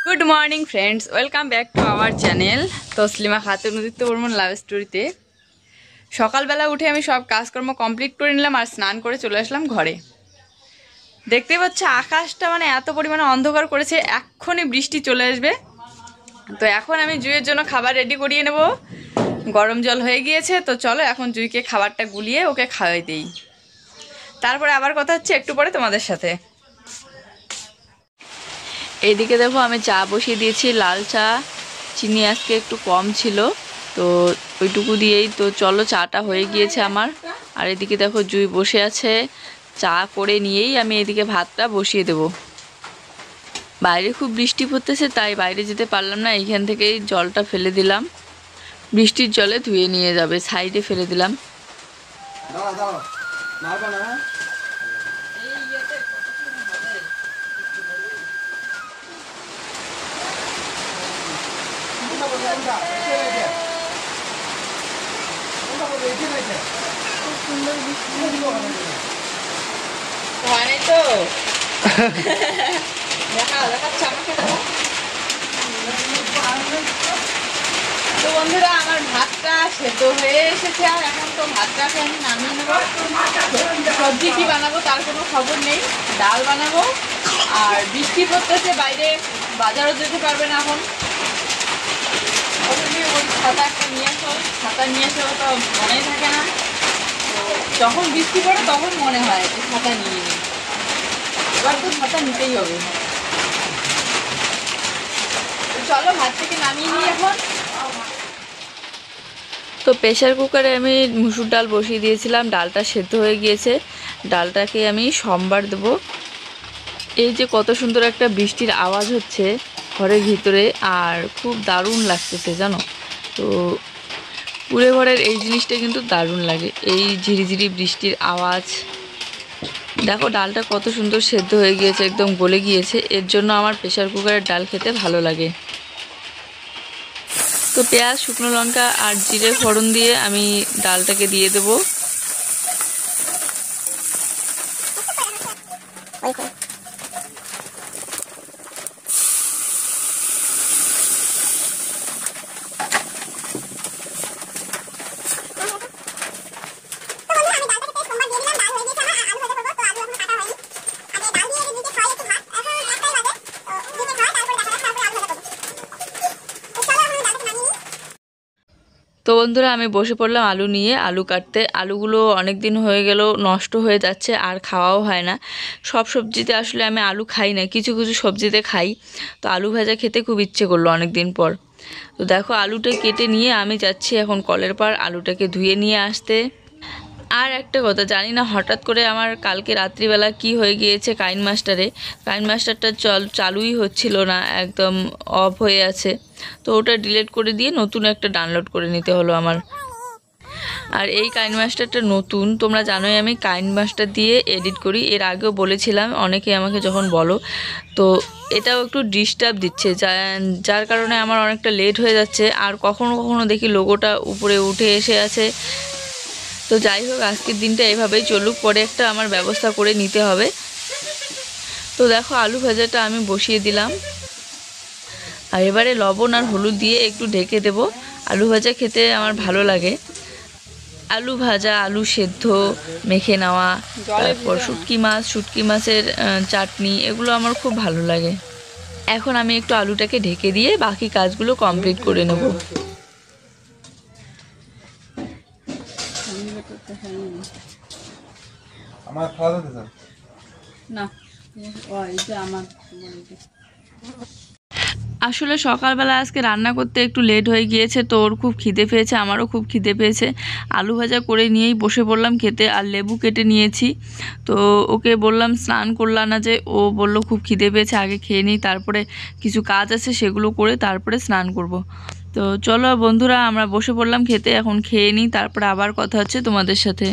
Good morning friends, welcome back to our channel Taslima Khatun Uditya Barman love স্টোরিতে। সকালবেলা উঠে আমি সব কাজকর্ম কমপ্লিট করে নিলাম আর স্নান করে চলে আসলাম ঘরে। দেখতে পাচ্ছ আকাশটা মানে এত পরিমাণে অন্ধকার করেছে, এক্ষুনি বৃষ্টি চলে আসবে। তো এখন আমি জুইয়ের জন্য খাবার রেডি করিয়ে নেব। গরম জল হয়ে গিয়েছে, তো চলো এখন জুইকে খাবারটা গুলিয়ে ওকে খাওয়াই দিই। তারপরে আবার কথা হচ্ছে একটু পরে তোমাদের সাথে। এইদিকে দেখো আমি চা বসিয়ে দিয়েছি, লাল চা। চিনি আজকে একটু কম ছিল, তো ওইটুকু দিয়েই তো চলো চাটা হয়ে গিয়েছে আমার। আর এদিকে দেখো জুই বসে আছে, চা করে নিয়েই আমি এদিকে ভাতটা বসিয়ে দেব। বাইরে খুব বৃষ্টি পড়তেছে, তাই বাইরে যেতে পারলাম না, এইখান থেকেই জলটা ফেলে দিলাম। বৃষ্টির জলে ধুয়ে নিয়ে যাবে, সাইডে ফেলে দিলাম। তো বন্ধুরা আমার ভাতটা সেদ্ধ হয়ে এসেছে, আর এখন তো ভাতটাকে আমি নামিয়ে নেবো। সবজি কি বানাবো তার কোনো খবর নেই, ডাল বানাবো। আর বৃষ্টি পড়তেছে, বাইরে বাজারও যেতে পারবে না এখন। ছাতা একটা নিয়ে আসো, ছাতা নিয়ে আসো তো মনেই থাকে না। তো যখন বৃষ্টি পড়ে তখন মনে হয় যে ছাতা নিয়ে নিই, এবার তো ছাতা নিতেই হবে। চলো ভাত থেকে নামিয়ে নিই এখন। তো প্রেসার কুকারে আমি মুসুর ডাল বসিয়ে দিয়েছিলাম, ডালটা সেদ্ধ হয়ে গিয়েছে। ডালটাকে আমি সম্বার দেবো। এই যে কত সুন্দর একটা বৃষ্টির আওয়াজ হচ্ছে ঘরের ভিতরে, আর খুব দারুণ লাগতেছে জানো। তো পুরে ঘরের এই জিনিসটা কিন্তু দারুণ লাগে, এই ঝিরিঝিরি বৃষ্টির আওয়াজ। দেখো ডালটা কত সুন্দর সেদ্ধ হয়ে গিয়েছে, একদম গলে গিয়েছে। এর জন্য আমার প্রেসার কুকারের ডাল খেতে ভালো লাগে। তো পেঁয়াজ, শুকনো লঙ্কা আর জিরে ফোড়ন দিয়ে আমি ডালটাকে দিয়ে দেবো। তো বন্ধুরা আমি বসে পড়লাম আলু নিয়ে, আলু কাটতে। আলুগুলো অনেক দিন হয়ে গেল, নষ্ট হয়ে যাচ্ছে আর খাওয়াও হয় না। সব সবজিতে আসলে আমি আলু খাই না, কিছু কিছু সবজিতে খাই। তো আলু ভাজা খেতে খুব ইচ্ছে করলো অনেক দিন পর। তো দেখো আলুটা কেটে নিয়ে আমি যাচ্ছি এখন কলের পাড় আলুটাকে ধুয়ে নিয়ে আসতে। আর একটা কথা, জানি না হঠাৎ করে আমার কালকে রাত্রিবেলা কি হয়ে গিয়েছে কাইন মাস্টারটা চালুই হচ্ছিল না, একদম অফ হয়ে আছে। তো ওটা ডিলিট করে দিয়ে নতুন একটা ডাউনলোড করে নিতে হলো আমার। আর এই কাইন মাস্টারটা নতুন, তোমরা জানোই আমি কাইন মাস্টার দিয়ে এডিট করি, এর আগেও বলেছিলাম, অনেকে আমাকে যখন বলো। তো এটাও একটু ডিস্টার্ব দিচ্ছে, যার কারণে আমার অনেকটা লেট হয়ে যাচ্ছে। আর কখনো কখনো দেখি লোগোটা উপরে উঠে এসে আছে। তো যাই হোক, আজকের দিনটা এভাবেই চলুক, পরে একটা আমার ব্যবস্থা করে নিতে হবে। তো দেখো আলু ভাজাটা আমি বসিয়ে দিলাম, আর এবারে লবণ আর হলুদ দিয়ে একটু ঢেকে দেব। আলু ভাজা খেতে আমার ভালো লাগে। আলু ভাজা, আলু সেদ্ধ মেখে নেওয়া, তারপর শুটকি মাছের চাটনি, এগুলো আমার খুব ভালো লাগে। এখন আমি একটু আলুটাকে ঢেকে দিয়ে বাকি কাজগুলো কমপ্লিট করে নেব। আমার খাওয়া দাওয়া না, আসলে সকালবেলা আজকে রান্না করতে একটু লেট হয়ে গিয়েছে, তো ওর খুব খিদে পেয়েছে, আমারও খুব খিদে পেয়েছে। আলু ভাজা করে নিয়েই বসে পড়লাম খেতে, আর লেবু কেটে নিয়েছি। তো ওকে বললাম স্নান করলা না যে, ও বললো খুব খিদে পেয়েছে, আগে খেয়ে নিই, তারপরে কিছু কাজ আছে সেগুলো করে তারপরে স্নান করব। তো চলো বন্ধুরা আমরা বসে পড়লাম খেতে, এখন খেয়ে নিই, তারপরে আবার কথা হচ্ছে তোমাদের সাথে।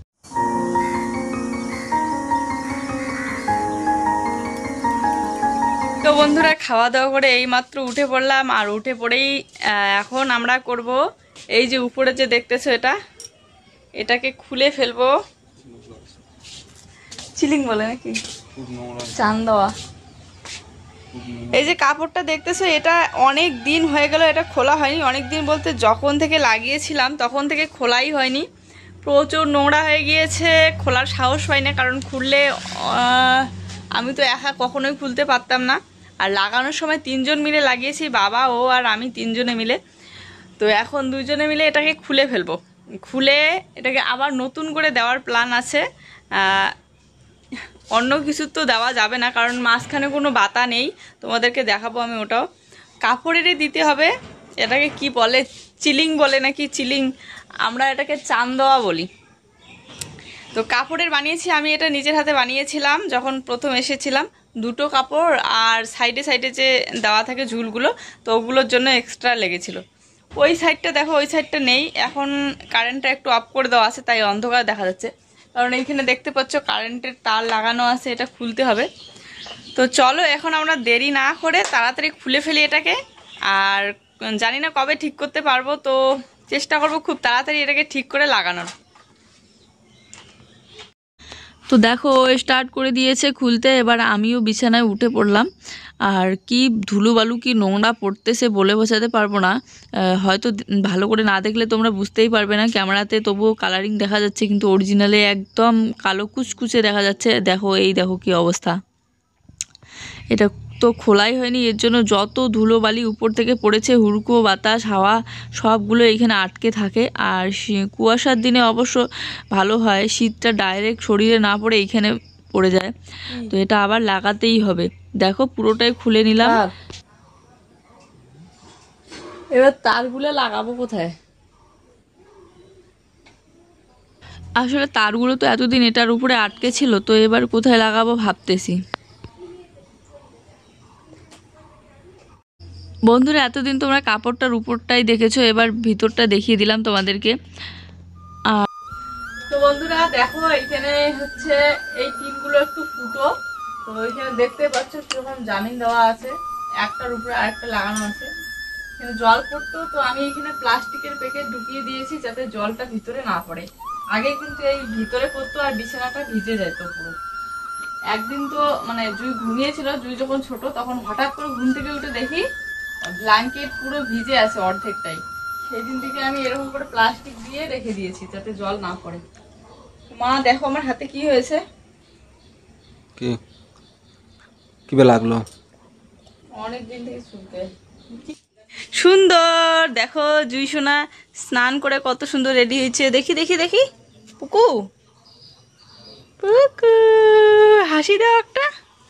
তো বন্ধুরা খাওয়া দাওয়া করে এইমাত্র উঠে পড়লাম, আর উঠে পড়েই এখন আমরা করব এই যে উপরে যে দেখতেছো এটাকে খুলে ফেলবো। চিলিং বলে নাকি চান দেওয়া, এই যে কাপড়টা দেখতেছো এটা অনেক দিন হয়ে গেল, এটা খোলা হয়নি। অনেক দিন বলতে যখন থেকে লাগিয়েছিলাম তখন থেকে খোলাই হয়নি। প্রচুর নোংরা হয়ে গিয়েছে, খোলার সাহস পাই না, কারণ খুললে আমি তো একা কখনোই খুলতে পারতাম না। আর লাগানোর সময় 3 জন মিলে লাগিয়েছি, বাবা, ও আর আমি 3 জনে মিলে। তো এখন 2 জনে মিলে এটাকে খুলে ফেলবো, খুলে এটাকে আবার নতুন করে দেওয়ার প্ল্যান আছে। অন্য কিছু তো দেওয়া যাবে না, কারণ মাঝখানে কোনো বাতা নেই, তোমাদেরকে দেখাবো আমি ওটাও। কাপড়েরই দিতে হবে। এটাকে কি বলে, চিলিং বলে নাকি, চিলিং, আমরা এটাকে চান দেওয়া বলি। তো কাপড়ের বানিয়েছি আমি, এটা নিজের হাতে বানিয়েছিলাম যখন প্রথম এসেছিলাম। 2টো কাপড় আর সাইডে সাইডে যে দেওয়া থাকে ঝুলগুলো, তো ওগুলোর জন্য এক্সট্রা লেগেছিল। ওই সাইডটা দেখো, ওই সাইডটা নেই, এখন কারেন্টটা একটু অফ করে দেওয়া আছে, তাই অন্ধকার দেখা যাচ্ছে। কারণ এইখানে দেখতে পাচ্ছ কারেন্টের তার লাগানো আছে, এটা খুলতে হবে। তো চলো এখন আমরা দেরি না করে তাড়াতাড়ি খুলে ফেলি এটাকে। আর জানি না কবে ঠিক করতে পারবো, তো চেষ্টা করবো খুব তাড়াতাড়ি এটাকে ঠিক করে লাগানোর। তো দেখো স্টার্ট করে দিয়েছে খুলতে, এবার আমিও বিছানায় উঠে পড়লাম। আর কি ধুলোবালু, কি নোংরা পড়তেছে বলে বোঝাতে পারবো না। হয়তো ভালো করে না দেখলে তোমরা বুঝতেই পারবে না, ক্যামেরাতে তবুও কালারিং দেখা যাচ্ছে, কিন্তু অরিজিনালে একদম কালো কুচকুচে দেখা যাচ্ছে। দেখো, এই দেখো কি অবস্থা। এটা তো খোলাই হয়নি, এর জন্য যত ধুলোবালি উপর থেকে পড়েছে, হুড়কো বাতাস হাওয়া সবগুলো এইখানে আটকে থাকে। আর কুয়াশার দিনে অবশ্য ভালো হয়, শীতটা ডাইরেক্ট শরীরে না পড়ে এইখানে পড়ে যায়। তো এটা আবার লাগাতেই হবে। দেখো পুরোটাই খুলে নিলাম। এবার তারগুলো লাগাবো কোথায়? আসলে তারগুলো তো এতদিন এটার উপরে আটকে ছিল, তো এবার কোথায় লাগাবো ভাবতেছি। বন্ধুরা, এতদিন তোমরা কাপড়টার উপরটাই দেখেছো, এবার ভিতরটা দেখিয়ে দিলাম তোমাদেরকে। তো বন্ধুরা দেখো, এখানে হচ্ছে এই টিনগুলো একটু ফুটো, তো এখানে দেখতে পাচ্ছ কিরকম জামিন দেওয়া আছে, একটার উপরে আরেকটা লাগানো আছে। এখানে জল পড়তো, তো আমি এখানে প্লাস্টিকের প্যাকেট ঢুকিয়ে দিয়েছি যাতে জলটা ভিতরে না পড়ে। আগে কিন্তু এই ভিতরে পড়তো আর বিছানাটা ভিজে যেত পুরো। একদিন তো মানে জুই ঘুমিয়েছিল, জুই যখন ছোট, তখন হঠাৎ করে ঘুম থেকে উঠে দেখি ব্ল্যাঙ্কেট পুরো ভিজে আছে অর্ধেকটাই। সেই দিন থেকে আমি এরকম করে প্লাস্টিক দিয়ে রেখে দিয়েছি যাতে জল না পড়ে। মা দেখো আমার হাতে কি হয়েছে। কি কি লাগলো? অনেক দিন থেকে শুনতে সুন্দর। দেখো জুই সোনা স্নান করে কত সুন্দর রেডি হয়েছে। দেখি দেখি দেখি, পুকু পুকু হাসি দাও একটা।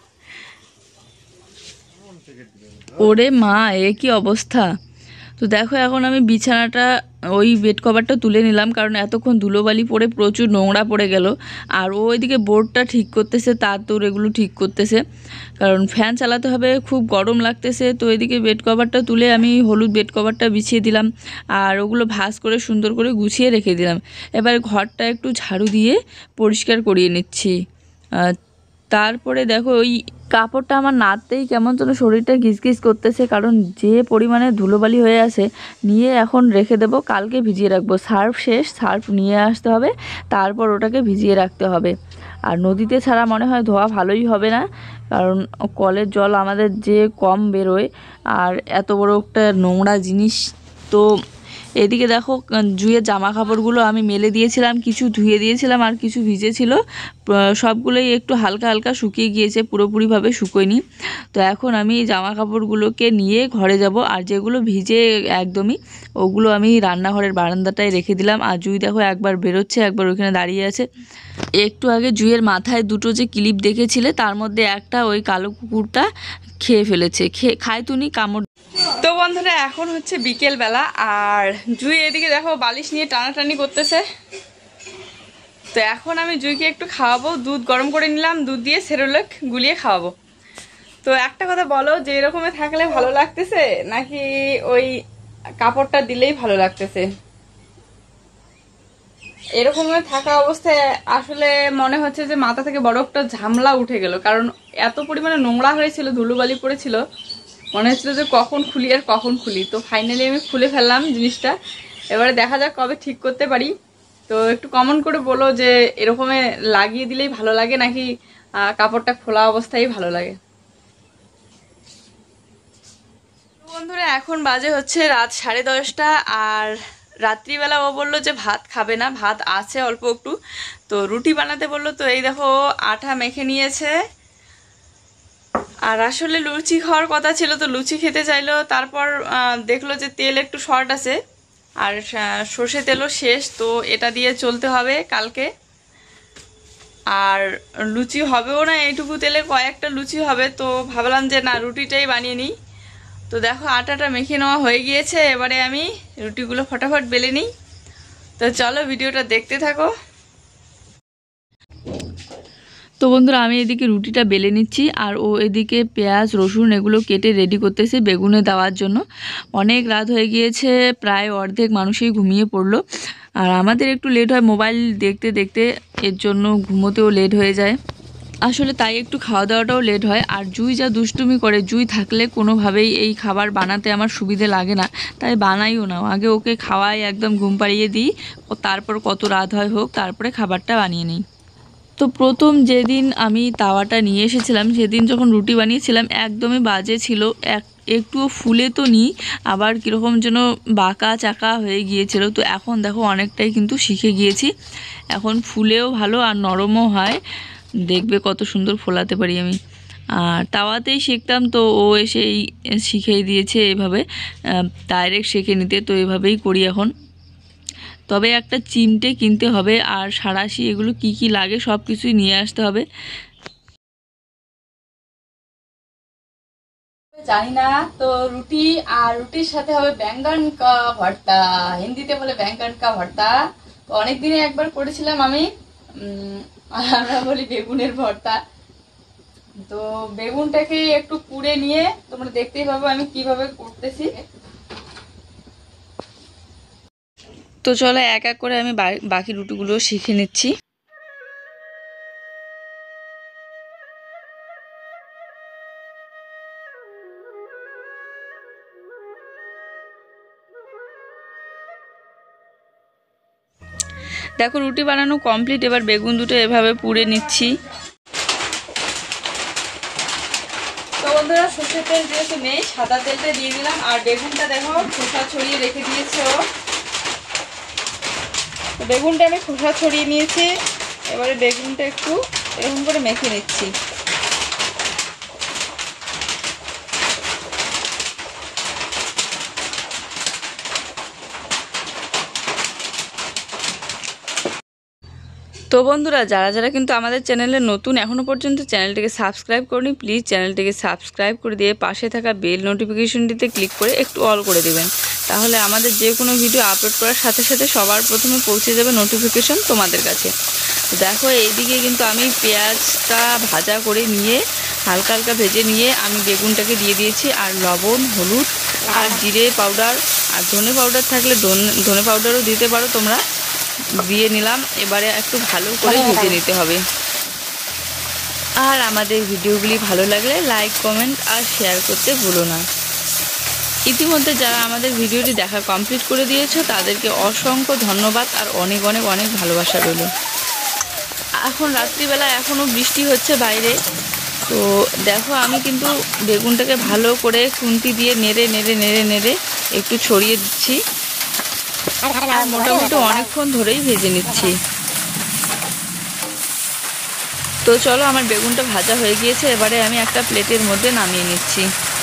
ওরে মা, এ কি অবস্থা। তো দেখো এখন আমি বিছানাটা, ওই বেড কভারটা তুলে নিলাম, কারণ এতক্ষণ ধুলোবালি পড়ে প্রচুর নোংরা পড়ে গেল। আর ও ওইদিকে বোর্ডটা ঠিক করতেছে, তার তোর এগুলো ঠিক করতেছে, কারণ ফ্যান চালাতে হবে, খুব গরম লাগতেছে। তো এদিকে বেড কভারটা তুলে আমি হলুদ বেড কভারটা বিছিয়ে দিলাম, আর ওগুলো ভাঁজ করে সুন্দর করে গুছিয়ে রেখে দিলাম। এবার ঘরটা একটু ঝাড়ু দিয়ে পরিষ্কার করিয়ে নিচ্ছি। তারপরে দেখো ওই কাপড়টা আমার নাড়তেই কেমন যেন শরীরটা ঘিসঘিস করতেছে, কারণ যে পরিমাণে ধুলোবালি হয়ে আছে। নিয়ে এখন রেখে দেবো, কালকে ভিজিয়ে রাখবো। সার্ফ শেষ, সার্ফ নিয়ে আসতে হবে, তারপর ওটাকে ভিজিয়ে রাখতে হবে। আর নদীতে ছাড়া মনে হয় ধোয়া ভালোই হবে না, কারণ কলের জল আমাদের যে কম বেরোয়, আর এত বড় একটা নোংরা জিনিস। তো এদিকে দেখো জুয়ের জামা কাপড়গুলো আমি মেলে দিয়েছিলাম, কিছু ধুয়ে দিয়েছিলাম আর কিছু ভিজে ছিল। সবগুলোই একটু হালকা হালকা শুকিয়ে গিয়েছে, পুরোপুরিভাবে শুকোয়নি। তো এখন আমি এই জামা কাপড়গুলোকে নিয়ে ঘরে যাব, আর যেগুলো ভিজে একদমই, ওগুলো আমি রান্নাঘরের বারান্দাটায় রেখে দিলাম। আর জুই দেখো একবার বেরোচ্ছে, একবার ওইখানে দাঁড়িয়ে আছে। একটু আগে জুয়ের মাথায় 2টো যে ক্লিপ দেখেছিলে, তার মধ্যে একটা ওই কালো কুকুরটা খেয়ে ফেলেছে, খায় তুনি কামড়। তো বন্ধুরা এখন হচ্ছে বিকেল বেলা, আর জুই এদিকে দেখো বালিশ নিয়ে টানাটানি করতেছে। তো এখন আমি জুইকে একটু খাওয়াবো, দুধ গরম করে নিলাম, দুধ দিয়ে সেরেলাক গুলিয়ে খাওয়াবো। তো একটা কথা বলো, যে এরকমে থাকলে ভালো লাগতেছে নাকি ওই কাপড়টা দিলেই ভালো লাগতেছে? এরকম থাকা অবস্থায় আসলে মনে হচ্ছে যে মাথা থেকে বড় একটা ঝামলা উঠে গেল, কারণ এত পরিমাণে নোংরা হয়েছিল, ধুলোবালি পড়েছিল, মনে হচ্ছিল যে কখন খুলি আর কখন খুলি। তো ফাইনালি আমি খুলে ফেললাম জিনিসটা। এবারে দেখা যাক কবে ঠিক করতে পারি। তো একটু কমেন্ট করে বলো যে এরকমে লাগিয়ে দিলেই ভালো লাগে নাকি কাপড়টা খোলা অবস্থায় ভালো লাগে। বন্ধুরা এখন বাজে হচ্ছে রাত 10:30 আর রাত্রিবেলা ও বললো যে ভাত খাবে না, ভাত আছে অল্প একটু, তো রুটি বানাতে বললো। তো এই দেখো আটা মেখে নিয়েছে, আর আসলে লুচি খাওয়ার কথা ছিল, তো লুচি খেতে চাইলো। তারপর দেখলো যে তেল একটু শর্ট আছে আর সর্ষে তেলও শেষ, তো এটা দিয়ে চলতে হবে কালকে। আর লুচি হবেও না, এইটুকু তেলে কয়েকটা লুচি হবে, তো ভাবলাম যে না রুটিটাই বানিয়ে নিই। তো দেখো আটাটা মেখে নেওয়া হয়ে গিয়েছে, এবারে আমি রুটিগুলো ফটাফট বেলে নিই। তো চলো ভিডিওটা দেখতে থাকো। তো বন্ধুরা আমি এদিকে রুটিটা বেলে নিচ্ছি, আর ও এদিকে পেঁয়াজ রসুন এগুলো কেটে রেডি করতেছে বেগুনে দেওয়ার জন্য। অনেক রাত হয়ে গিয়েছে, প্রায় অর্ধেক মানুষই ঘুমিয়ে পড়লো, আর আমাদের একটু লেট হয় মোবাইল দেখতে দেখতে, এর জন্য ঘুমোতেও লেট হয়ে যায় আসলে, তাই একটু খাওয়া দাওয়াটাও লেট হয়। আর জুই যা দুষ্টুমি করে, জুই থাকলে কোনোভাবেই এই খাবার বানাতে আমার সুবিধে লাগে না, তাই বানাইও না। আগে ওকে খাওয়াই, একদম ঘুম পাড়িয়ে দিই, ও তারপর কত রাত হয় হোক তারপরে খাবারটা বানিয়ে নিই। তো প্রথম যেদিন আমি তাওয়াটা নিয়ে এসেছিলাম, সেদিন যখন রুটি বানিয়েছিলাম একদমই বাজে ছিল, একটুও ফুলে তো নি, আবার কীরকম যেন বাঁকা চাকা হয়ে গিয়েছিল। তো এখন দেখো অনেকটাই কিন্তু শিখে গিয়েছি, এখন ফুলেও ভালো আর নরমও হয়, দেখবে কত সুন্দর ফোলাতে পারি আমি। আর তাওয়াতেই শিখতাম, তো ও এসেই শিখিয়ে দিয়েছে এভাবে ডাইরেক্ট শেখে নিতে, তো এভাবেই করি এখন। তবে একটা চিমটে কিনতে হবে, আর সাঁড়াশি এগুলো কি কি লাগে সব কিছুই নিয়ে আসতে হবে। জানি না, তো রুটি আর রুটির সাথে হবে ব্যাঙ্গন কা ভর্তা, হিন্দিতে বলে ব্যাঙ্গন কা ভর্তা। তো অনেকদিনে একবার করেছিলাম আমি, আমরা বলি বেগুনের ভর্তা। তো বেগুনটাকে একটু পুড়ে নিয়ে তোমরা দেখতেই পাবো আমি কিভাবে করতেছি। তো চলো এক এক করে আমি বাকি রুটিগুলো শিখে নিচ্ছি। দেখো রুটি বানানো কমপ্লিট, এবার বেগুন দুটো এভাবে পুড়ে নিচ্ছি। তো বন্ধুরা সর্ষের তেল যেহেতু নেই, সাদা তেলটা দিয়ে দিলাম, আর বেগুনটা দেখো খোসা ছড়িয়ে রেখে দিয়েছে ও। তো বেগুনটা আমি খোসা ছড়িয়ে নিয়েছি, এবারে বেগুনটা একটু এরকম করে মেখে নিচ্ছি। তো বন্ধুরা যারা যারা কিন্তু আমাদের চ্যানেলে নতুন, এখনও পর্যন্ত চ্যানেলটিকে সাবস্ক্রাইব করনি, প্লিজ চ্যানেলটিকে সাবস্ক্রাইব করে দিয়ে পাশে থাকা বেল নোটিফিকেশনটিতে ক্লিক করে একটু অল করে দেবেন, তাহলে আমাদের যে কোনো ভিডিও আপলোড করার সাথে সাথে সবার প্রথমে পৌঁছে যাবে নোটিফিকেশন তোমাদের কাছে। তো দেখো এইদিকে কিন্তু আমি পেঁয়াজটা ভাজা করে নিয়ে হালকা হালকা ভেজে নিয়ে আমি বেগুনটাকে দিয়ে দিয়েছি, আর লবণ হলুদ আর জিরে পাউডার আর ধনে পাউডার থাকলে ধনে পাউডারও দিতে পারো তোমরা, দিয়ে নিলাম। এবারে একটু ভালো করে ভেজে নিতে হবে। আর আমাদের ভিডিওগুলি ভালো লাগলে লাইক কমেন্ট আর শেয়ার করতে ভুলো না। ইতিমধ্যে যারা আমাদের ভিডিওটি দেখা কমপ্লিট করে দিয়েছো তাদেরকে অসংখ্য ধন্যবাদ আর অনেক অনেক অনেক ভালোবাসা রইল। এখন রাত্রিবেলা এখনও বৃষ্টি হচ্ছে বাইরে, তো দেখো আমি কিন্তু বেগুনটাকে ভালো করে খুন্তি দিয়ে নেড়ে নেড়ে নেড়ে নেড়ে একটু ছড়িয়ে দিচ্ছি, আর মোটামুটি অনেকক্ষণ ধরেই ভেজে নিচ্ছি। তো চলো আমার বেগুনটা ভাজা হয়ে গিয়েছে, এবারে আমি একটা প্লেটের মধ্যে নামিয়ে নিচ্ছি।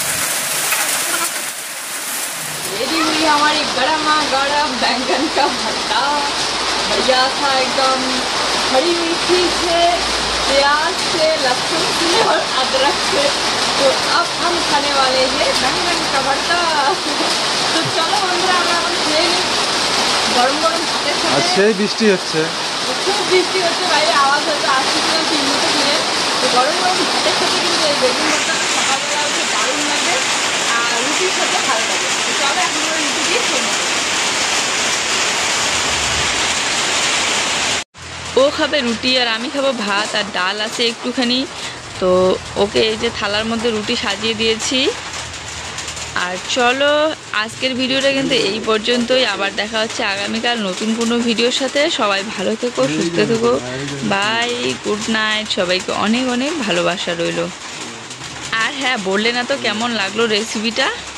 रेडी हुई हमारी गरमा गरम बैंगन का भरता, बढ़िया था एकदम, खड़ी हुई थी से प्याज से लहसुन से और अदरक से। तो अब हम खाने वाले हैं बैंगन का भरता। तो चलो बंधुरा আমরা এখন খেয়ে নিই গরম গরম ভাতের সাথে। আর সেই বৃষ্টি হচ্ছে, খুব বৃষ্টি হচ্ছে, বাইরে আওয়াজ হচ্ছে, আসছিলাম তিনমতো কিনে। তো গরম গরম ভাতের সাথে কিন্তু এই বেগুন ভর্তাটা সকালবেলা হচ্ছে দারুণ লাগে, আর রুটির সাথে ভালো লাগে। তো চলো এখন আমরা রুটি দিয়ে খেয়ে নেবো। ও খাবে রুটি আর আমি খাবো ভাত, আর ডাল আছে একটুখানি। তো ওকে এই যে থালার মধ্যে রুটি সাজিয়ে দিয়েছি। আর চলো আজকের ভিডিওটা কিন্তু এই পর্যন্তই, আবার দেখা হচ্ছে আগামীকাল নতুন কোনো ভিডিওর সাথে। সবাই ভালো থেকো, সুস্থ থেকো, বাই, গুড নাইট, সবাইকে অনেক অনেক ভালোবাসা রইল। আর হ্যাঁ, বললে না তো কেমন লাগলো রেসিপিটা।